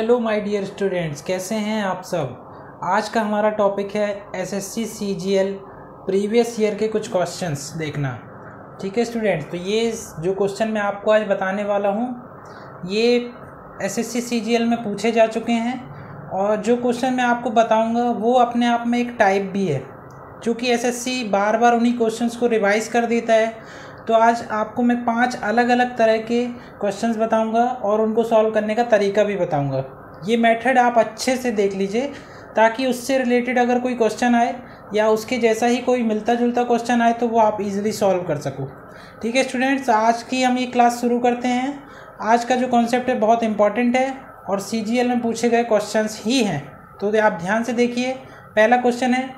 Hello my dear students, कैसे हैं आप सब। आज का हमारा टॉपिक है एसएससी सीजीएल प्रीवियस ईयर के कुछ क्वेश्चंस देखना। ठीक है स्टूडेंट्स, तो ये जो क्वेश्चन मैं आपको आज बताने वाला हूँ ये एसएससी सीजीएल में पूछे जा चुके हैं और जो क्वेश्चन मैं आपको बताऊँगा वो अपने आप में एक टाइप भी है। चूँकि एसएससी बार बार उन्हीं क्वेश्चंस को रिवाइज़ कर देता है, तो आज आपको मैं 5 अलग अलग तरह के क्वेश्चंस बताऊंगा और उनको सॉल्व करने का तरीका भी बताऊंगा। ये मेथड आप अच्छे से देख लीजिए ताकि उससे रिलेटेड अगर कोई क्वेश्चन आए या उसके जैसा ही कोई मिलता जुलता क्वेश्चन आए तो वो आप इजीली सॉल्व कर सको। ठीक है स्टूडेंट्स, आज की हम ये क्लास शुरू करते हैं। आज का जो कॉन्सेप्ट है बहुत इंपॉर्टेंट है और सीजीएल में पूछे गए क्वेश्चंस ही हैं, तो आप ध्यान से देखिए। पहला क्वेश्चन है,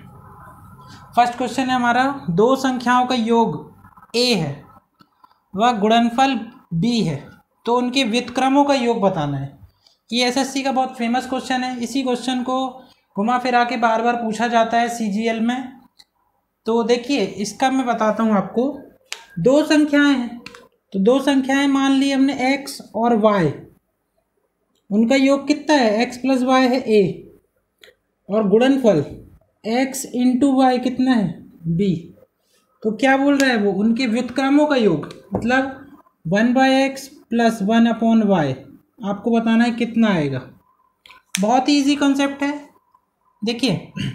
फर्स्ट क्वेश्चन है हमारा, दो संख्याओं का योग a है वह गुणनफल b है तो उनके व्युत्क्रमों का योग बताना है। ये एसएससी का बहुत फेमस क्वेश्चन है। इसी क्वेश्चन को घुमा फिरा के बार बार पूछा जाता है सीजीएल में। तो देखिए इसका मैं बताता हूँ आपको। दो संख्याएं हैं, तो दो संख्याएं मान ली हमने x और y, उनका योग कितना है, x प्लस वाई है a, और गुणनफल x इंटू वाई कितना है b। तो क्या बोल रहा है वो, उनके व्युत्क्रमों का योग, मतलब 1/x प्लस 1/y आपको बताना है कितना आएगा। बहुत ही ईजी कॉन्सेप्ट है। देखिए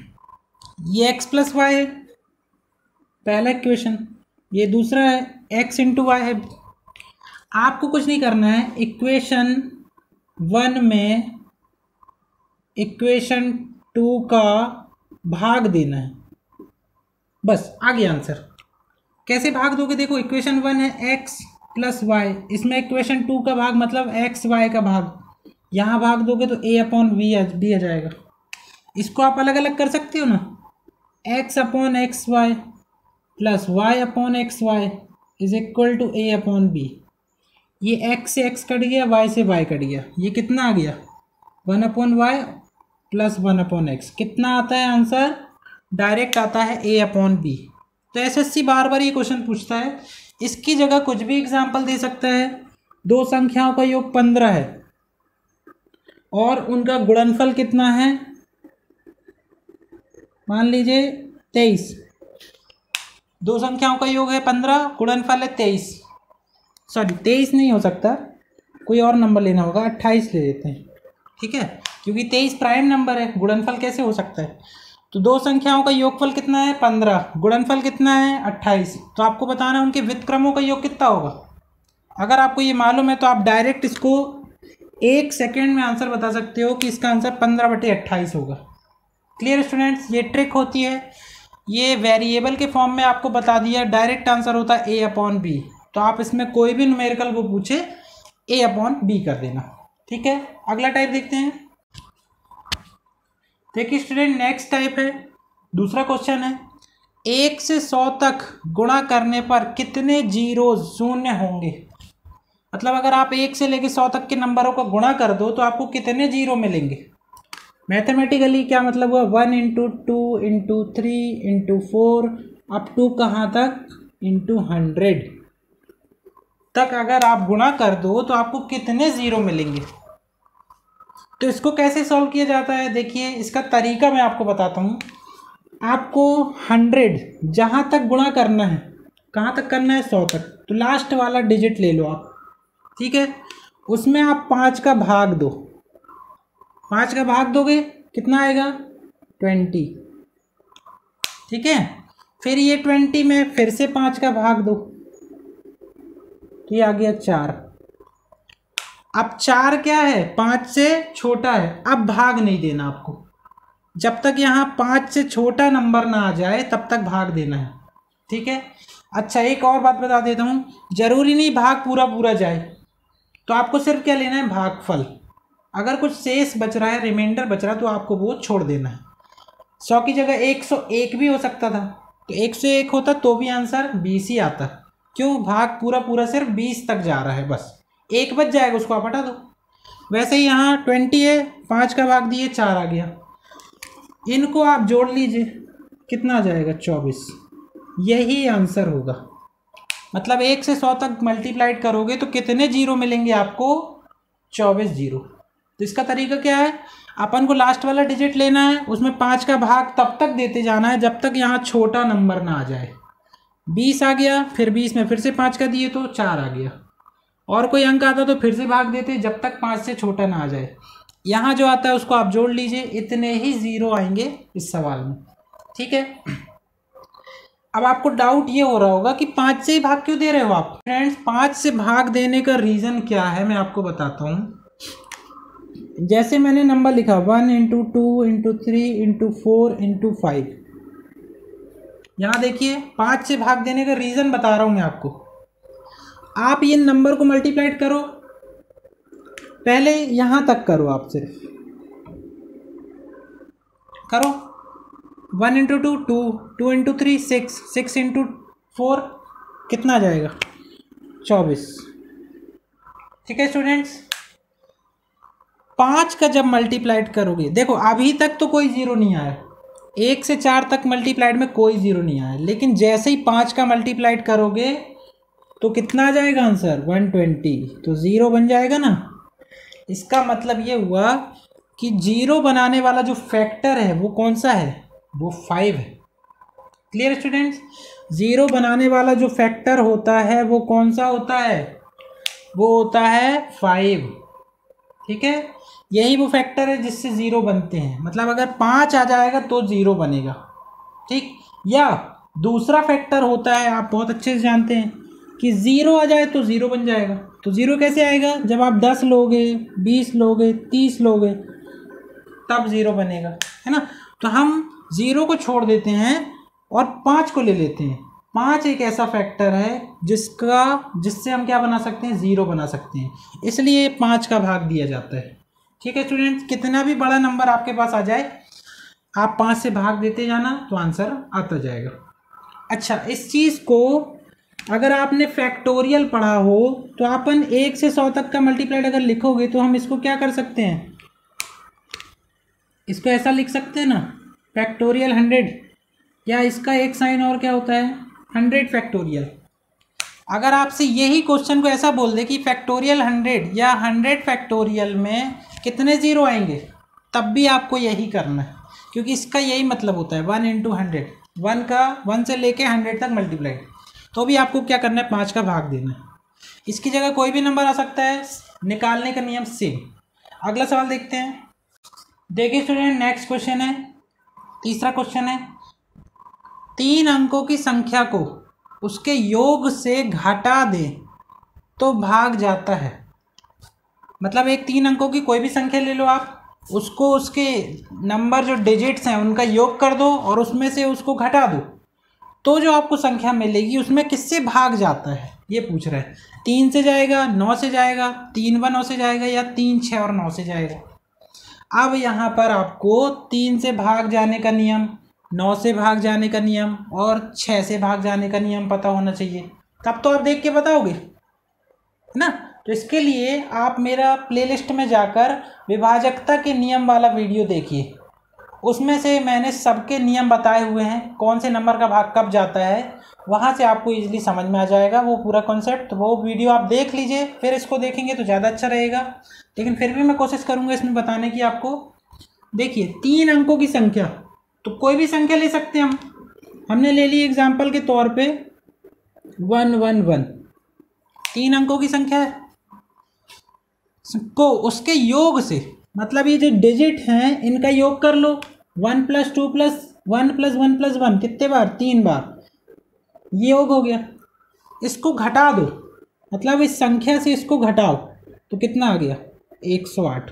ये x प्लस वाई है पहला इक्वेशन, ये दूसरा है x इंटू वाई है। आपको कुछ नहीं करना है, इक्वेशन 1 में इक्वेशन 2 का भाग देना है, बस आ गया आंसर। कैसे भाग दोगे, देखो इक्वेशन 1 है x प्लस वाई, इसमें इक्वेशन 2 का भाग मतलब एक्स वाई का भाग, यहाँ भाग दोगे तो a अपॉन बी आ जाएगा। इसको आप अलग अलग कर सकते हो ना, x upon X Y plus Y upon X Y is equal to a upon B. ये x से x कट गया, y से y कट गया, ये कितना आ गया 1/y प्लस 1/x। कितना आता है आंसर, डायरेक्ट आता है a अपॉन बी। तो एसएससी बार बार ये क्वेश्चन पूछता है, इसकी जगह कुछ भी एग्जाम्पल दे सकता है। दो संख्याओं का योग 15 है और उनका गुणनफल कितना है, मान लीजिए 23। दो संख्याओं का योग है 15, गुणनफल है 23, सॉरी 23 नहीं हो सकता, कोई और नंबर लेना होगा, 28 ले लेते हैं। ठीक है, क्योंकि 23 प्राइम नंबर है, गुणनफल कैसे हो सकता है। तो दो संख्याओं का योगफल कितना है 15, गुणनफल कितना है 28। तो आपको बताना है उनके व्युत्क्रमों का योग कितना होगा। अगर आपको ये मालूम है तो आप डायरेक्ट इसको 1 सेकेंड में आंसर बता सकते हो कि इसका आंसर 15/28 होगा। क्लियर स्टूडेंट्स, ये ट्रिक होती है, ये वेरिएबल के फॉर्म में आपको बता दिया, डायरेक्ट आंसर होता है a अपॉन बी। तो आप इसमें कोई भी न्यूमेरिकल वो पूछे a अपॉन बी कर देना। ठीक है, अगला टाइप देखते हैं। देखिए स्टूडेंट, नेक्स्ट टाइप है, दूसरा क्वेश्चन है, 1 से 100 तक गुणा करने पर कितने जीरो शून्य होंगे। मतलब अगर आप 1 से लेकर 100 तक के नंबरों को गुणा कर दो तो आपको कितने जीरो मिलेंगे। मैथमेटिकली क्या मतलब हुआ, 1 into 2 into 3 into 4 up to कहाँ तक, इंटू 100 तक अगर आप गुणा कर दो तो आपको कितने जीरो मिलेंगे। तो इसको कैसे सॉल्व किया जाता है, देखिए इसका तरीका मैं आपको बताता हूँ। आपको 100 जहाँ तक गुणा करना है, कहाँ तक करना है 100 तक, तो लास्ट वाला डिजिट ले लो आप। ठीक है, उसमें आप 5 का भाग दो, 5 का भाग दोगे कितना आएगा 20। ठीक है, फिर ये 20 में फिर से 5 का भाग दो, तो ये आ गया 4। अब 4 क्या है, 5 से छोटा है, अब भाग नहीं देना आपको, जब तक यहाँ 5 से छोटा नंबर ना आ जाए तब तक भाग देना है। ठीक है, अच्छा एक और बात बता देता हूँ, जरूरी नहीं भाग पूरा पूरा जाए, तो आपको सिर्फ क्या लेना है, भागफल। अगर कुछ शेष बच रहा है, रिमाइंडर बच रहा है, तो आपको वो छोड़ देना है। 100 की जगह 101 भी हो सकता था, तो 101 होता तो भी आंसर 20 ही आता। क्यों, भाग पूरा पूरा सिर्फ 20 तक जा रहा है, बस 1 बच जाएगा, उसको आप हटा दो। वैसे ही यहाँ 20 है, 5 का भाग दिए 4 आ गया, इनको आप जोड़ लीजिए कितना आ जाएगा 24। यही आंसर होगा। मतलब 1 से 100 तक मल्टीप्लाइड करोगे तो कितने जीरो मिलेंगे आपको, 24 जीरो। तो इसका तरीका क्या है, अपन को लास्ट वाला डिजिट लेना है, उसमें 5 का भाग तब तक देते जाना है जब तक यहाँ छोटा नंबर ना आ जाए। 20 आ गया, फिर 20 में फिर से 5 का दिए तो 4 आ गया, और कोई अंक आता तो फिर से भाग देते जब तक 5 से छोटा ना आ जाए। यहाँ जो आता है उसको आप जोड़ लीजिए, इतने ही ज़ीरो आएंगे इस सवाल में। ठीक है, अब आपको डाउट ये हो रहा होगा कि 5 से ही भाग क्यों दे रहे हो आप। फ्रेंड्स, 5 से भाग देने का रीज़न क्या है मैं आपको बताता हूँ। जैसे मैंने नंबर लिखा 1 × 2 × 3 × 4 × 5, यहाँ देखिए 5 से भाग देने का रीज़न बता रहा हूँ मैं आपको। आप ये नंबर को मल्टीप्लाइड करो, पहले यहाँ तक करो, आप सिर्फ करो। 1 × 2 2, 2 × 3 6, 6 × 4 कितना आ जाएगा 24। ठीक है स्टूडेंट्स, 5 का जब मल्टीप्लाइड करोगे, देखो अभी तक तो कोई ज़ीरो नहीं आया, 1 से 4 तक मल्टीप्लाइड में कोई ज़ीरो नहीं आया, लेकिन जैसे ही 5 का मल्टीप्लाइड करोगे तो कितना आ जाएगा आंसर 120, तो ज़ीरो बन जाएगा ना। इसका मतलब ये हुआ कि जीरो बनाने वाला जो फैक्टर है वो कौन सा है, वो 5 है। क्लियर स्टूडेंट्स, ज़ीरो बनाने वाला जो फैक्टर होता है वो कौन सा होता है, वो होता है 5। ठीक है, यही वो फैक्टर है जिससे ज़ीरो बनते हैं, मतलब अगर 5 आ जाएगा तो ज़ीरो बनेगा। ठीक, या दूसरा फैक्टर होता है, आप बहुत अच्छे से जानते हैं कि ज़ीरो आ जाए तो ज़ीरो बन जाएगा। तो ज़ीरो कैसे आएगा, जब आप 10 लोगे, 20 लोगे, 30 लोगे तब ज़ीरो बनेगा, है ना। तो हम ज़ीरो को छोड़ देते हैं और 5 को ले लेते हैं। 5 एक ऐसा फैक्टर है जिससे हम क्या बना सकते हैं, ज़ीरो बना सकते हैं, इसलिए 5 का भाग दिया जाता है। ठीक है स्टूडेंट्स, कितना भी बड़ा नंबर आपके पास आ जाए, आप 5 से भाग देते जाना तो आंसर आता जाएगा। अच्छा, इस चीज़ को अगर आपने फैक्टोरियल पढ़ा हो तो अपन 1 से 100 तक का मल्टीप्लाइड अगर लिखोगे तो हम इसको क्या कर सकते हैं, इसको ऐसा लिख सकते हैं ना, फैक्टोरियल 100, या इसका एक साइन और क्या होता है 100 फैक्टोरियल। अगर आपसे यही क्वेश्चन को ऐसा बोल दे कि फैक्टोरियल 100 या 100 फैक्टोरियल में कितने ज़ीरो आएंगे, तब भी आपको यही करना है, क्योंकि इसका यही मतलब होता है 1 × 100, 1 का 1 से लेके 100 तक मल्टीप्लाइड, तो भी आपको क्या करना है 5 का भाग देना है। इसकी जगह कोई भी नंबर आ सकता है, निकालने का नियम सेम। अगला सवाल देखते हैं। देखिए स्टूडेंट, नेक्स्ट क्वेश्चन है, तीसरा क्वेश्चन है, 3 अंकों की संख्या को उसके योग से घटा दे तो भाग जाता है। मतलब एक 3 अंकों की कोई भी संख्या ले लो आप, उसको उसके नंबर जो डिजिट्स हैं उनका योग कर दो और उसमें से उसको घटा दो, तो जो आपको संख्या मिलेगी उसमें किससे भाग जाता है, ये पूछ रहा है। 3 से जाएगा, 9 से जाएगा, 3 व 9 से जाएगा, या 3, 6 और 9 से जाएगा। अब यहाँ पर आपको 3 से भाग जाने का नियम, 9 से भाग जाने का नियम और 6 से भाग जाने का नियम पता होना चाहिए, तब तो आप देख के बताओगे, है ना। तो इसके लिए आप मेरा प्लेलिस्ट में जाकर विभाजकता के नियम वाला वीडियो देखिए, उसमें से मैंने सबके नियम बताए हुए हैं, कौन से नंबर का भाग कब जाता है, वहाँ से आपको इजीली समझ में आ जाएगा वो पूरा कॉन्सेप्ट। तो वो वीडियो आप देख लीजिए, फिर इसको देखेंगे तो ज़्यादा अच्छा रहेगा, लेकिन फिर भी मैं कोशिश करूँगा इसमें बताने की आपको। देखिए 3 अंकों की संख्या, तो कोई भी संख्या ले सकते हैं हमने ले ली एग्जाम्पल के तौर पे 111, 3 अंकों की संख्या है, को उसके योग से, मतलब ये जो डिजिट हैं इनका योग कर लो, 1 + 2 + 1 + 1 + 1 कितने बार, 3 बार, ये योग हो गया। इसको घटा दो, मतलब इस संख्या से इसको घटाओ तो कितना आ गया 108।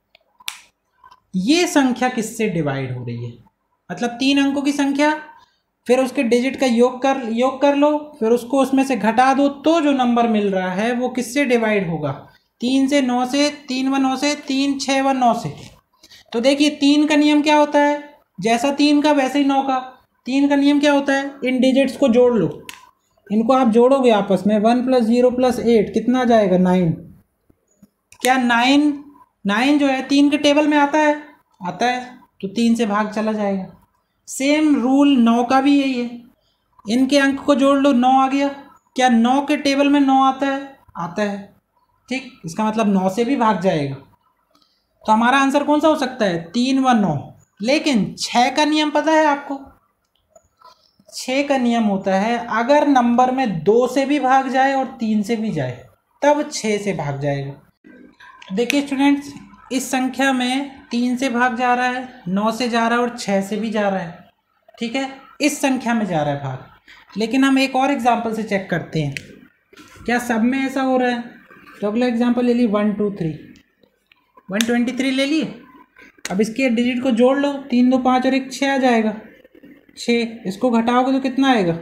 ये संख्या किससे डिवाइड हो रही है, मतलब 3 अंकों की संख्या, फिर उसके डिजिट का योग कर लो, फिर उसको उसमें से घटा दो, तो जो नंबर मिल रहा है वो किससे डिवाइड होगा, 3 से, 9 से, 3 व 9 से, 3, 6 व 9 से। तो देखिए 3 का नियम क्या होता है, जैसा 3 का वैसे ही 9 का। 3 का नियम क्या होता है, इन डिजिट्स को जोड़ लो, इनको आप जोड़ोगे आपस में, 1 + 0 + 8 कितना आ जाएगा 9। क्या 9 जो है 3 के टेबल में आता है, तो 3 से भाग चला जाएगा। सेम रूल 9 का भी यही है, इनके अंक को जोड़ लो, 9 आ गया। क्या 9 के टेबल में 9 आता है, ठीक, इसका मतलब 9 से भी भाग जाएगा। तो हमारा आंसर कौन सा हो सकता है, 3 व 9। लेकिन 6 का नियम पता है आपको, 6 का नियम होता है अगर नंबर में 2 से भी भाग जाए और 3 से भी जाए तब 6 से भाग जाएगा। तो देखिए स्टूडेंट्स, इस संख्या में 3 से भाग जा रहा है, 9 से जा रहा है और 6 से भी जा रहा है, ठीक है, इस संख्या में जा रहा है भाग। लेकिन हम एक और एग्जाम्पल से चेक करते हैं क्या सब में ऐसा हो रहा है। तो अगला एग्जाम्पल ले ली 1 2 3, 123 ले लिए। अब इसके डिजिट को जोड़ लो, 3 2 5 और 1 6 आ जाएगा, 6। इसको घटाओगे तो कितना आएगा,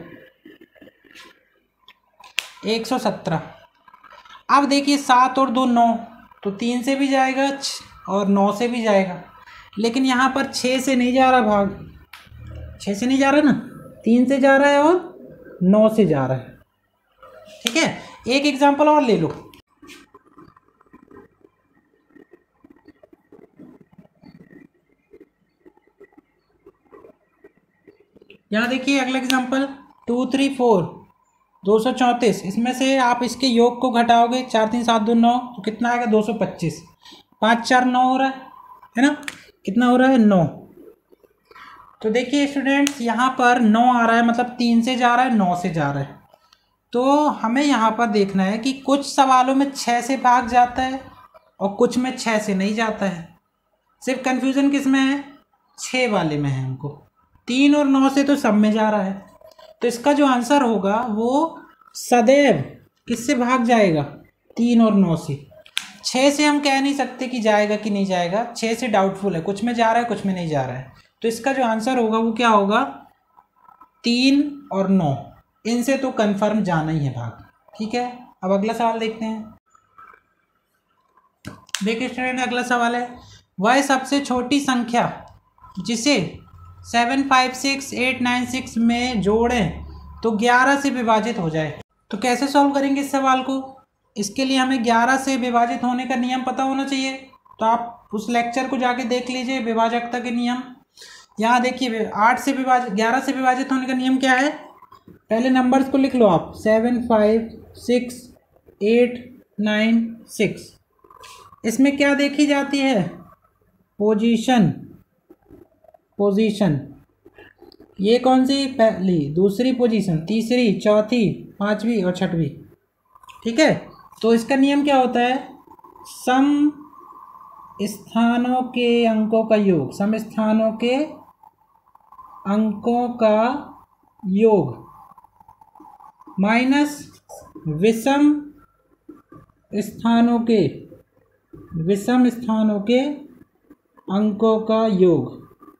117। अब देखिए 7 और 2 9, तो 3 से भी जाएगा और 9 से भी जाएगा। लेकिन यहाँ पर 6 से नहीं जा रहा भाग, 6 से नहीं जा रहा ना, 3 से जा रहा है और 9 से जा रहा है, ठीक है। एक एग्जाम्पल और ले लो, यहाँ देखिए अगला एग्जाम्पल 2 3 4 234। इसमें से आप इसके योग को घटाओगे, 4 3 7 2 9, तो कितना आएगा 225। 5 4 9 हो रहा है ना, कितना हो रहा है 9। तो देखिए स्टूडेंट्स, यहाँ पर 9 आ रहा है, मतलब 3 से जा रहा है, 9 से जा रहा है। तो हमें यहाँ पर देखना है कि कुछ सवालों में 6 से भाग जाता है और कुछ में 6 से नहीं जाता है। सिर्फ कन्फ्यूज़न किस में है, 6 वाले में है हमको। 3 और 9 से तो सब में जा रहा है, तो इसका जो आंसर होगा वो सदैव किससे भाग जाएगा, 3 और 9 से। 6 से हम कह नहीं सकते कि जाएगा कि नहीं जाएगा, 6 से डाउटफुल है, कुछ में जा रहा है कुछ में नहीं जा रहा है। तो इसका जो आंसर होगा वो क्या होगा, 3 और 9, इनसे तो कंफर्म जाना ही है भाग, ठीक है। अब अगला सवाल देखते हैं। देखिए स्टूडेंट, अगला सवाल है, वह सबसे छोटी संख्या जिसे 7 5 6 8 9 6 में जोड़ें तो 11 से विभाजित हो जाए। तो कैसे सॉल्व करेंगे इस सवाल को, इसके लिए हमें 11 से विभाजित होने का नियम पता होना चाहिए। तो आप उस लेक्चर को जाके देख लीजिए, विभाजकता के नियम। यहाँ देखिए 11 से विभाजित होने का नियम क्या है, पहले नंबर्स को लिख लो आप, 7 5 6 8 9 6। इसमें क्या देखी जाती है, पोजीशन। ये कौन सी, पहली, दूसरी पोजीशन, तीसरी, चौथी, पांचवी और छठवीं, ठीक है। तो इसका नियम क्या होता है, सम स्थानों के अंकों का योग, सम स्थानों के अंकों का योग माइनस विषम स्थानों के अंकों का योग।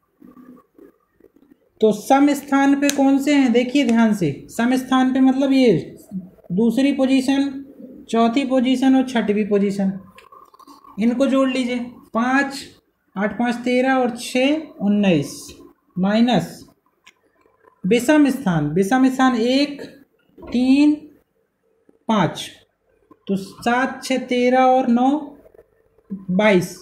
तो सम स्थान पे कौन से हैं, देखिए ध्यान से, सम स्थान पे मतलब ये दूसरी पोजीशन, चौथी पोजीशन और छठवीं पोजीशन, इनको जोड़ लीजिए। 5 8 5 13 और 6 19 माइनस विषम स्थान 1 3 5, तो 7 6 13 और 9 22।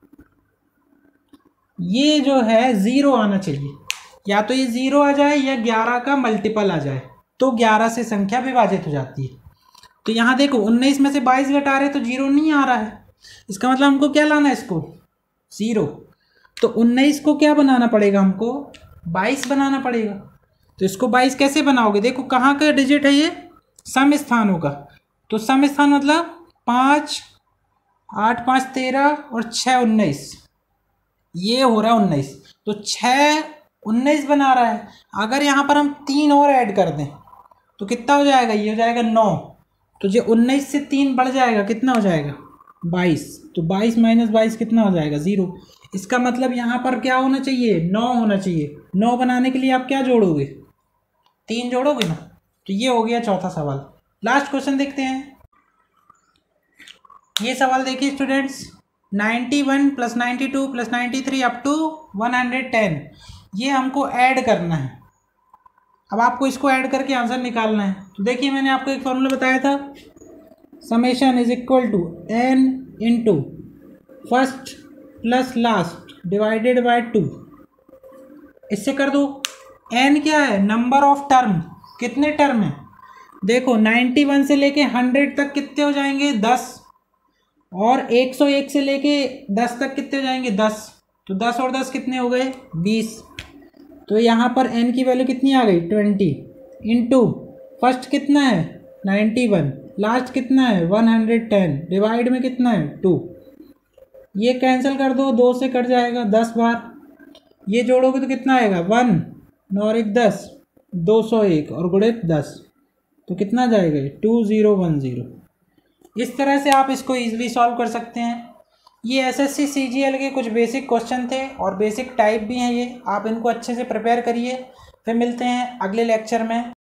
ये जो है 0 आना चाहिए, या तो ये 0 आ जाए या 11 का मल्टीपल आ जाए, तो 11 से संख्या विभाजित हो जाती है। तो यहाँ देखो 19 में से 22 घटा रहे तो 0 नहीं आ रहा है, इसका मतलब हमको क्या लाना है, इसको 0। तो 19 को क्या बनाना पड़ेगा, हमको 22 बनाना पड़ेगा। तो इसको 22 कैसे बनाओगे, देखो कहाँ का डिजिट है ये, सम स्थानों का। तो सम स्थान मतलब 5 8 5 13 और 6 19, ये हो रहा है 19। तो 6 19 बना रहा है। अगर यहाँ पर हम 3 और ऐड कर दें तो कितना हो जाएगा, ये हो जाएगा 9। तो जो 19 से 3 बढ़ जाएगा, कितना हो जाएगा 22। तो 22 माइनस 22 कितना हो जाएगा 0। इसका मतलब यहाँ पर क्या होना चाहिए, 9 होना चाहिए। 9 बनाने के लिए आप क्या जोड़ोगे, 3 जोड़ोगे ना। तो ये हो गया चौथा सवाल। लास्ट क्वेश्चन देखते हैं। ये सवाल देखिए स्टूडेंट्स, 91 + 92 + 93 अप टू 110, ये हमको ऐड करना है। अब आपको इसको ऐड करके आंसर निकालना है। तो देखिए मैंने आपको एक फॉर्मूला बताया था, summation is equal to n into first plus last divided by 2। इससे कर दो। n क्या है, नंबर ऑफ टर्म, कितने टर्म है। देखो 91 से लेके 100 तक कितने हो जाएंगे, 10। और 101 से लेके 10 तक कितने हो जाएंगे 10, तो 10 और 10 कितने हो गए 20। तो यहाँ पर n की वैल्यू कितनी आ गई 20 इंटू फर्स्ट कितना है 91, लास्ट कितना है 110, डिवाइड में कितना है 2। ये कैंसिल कर दो, 2 से कट जाएगा 10 बार, ये जोड़ोगे तो कितना आएगा 1 9 1 10, 201 और गुणित 10, तो कितना जाएगा 2010। इस तरह से आप इसको ईजिली सॉल्व कर सकते हैं। ये एसएससी सीजीएल के कुछ बेसिक क्वेश्चन थे और बेसिक टाइप भी हैं ये, आप इनको अच्छे से प्रिपेयर करिए। फिर मिलते हैं अगले लेक्चर में।